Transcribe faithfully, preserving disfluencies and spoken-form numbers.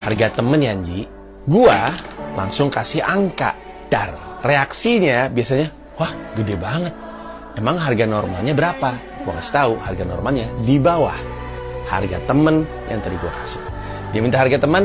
Harga temen ya, Nji. Gua langsung kasih angka. Dar. Reaksinya biasanya, wah gede banget. Emang harga normalnya berapa? Gua kasih tahu harga normalnya di bawah harga temen yang tadi gua kasih. Dia minta harga teman,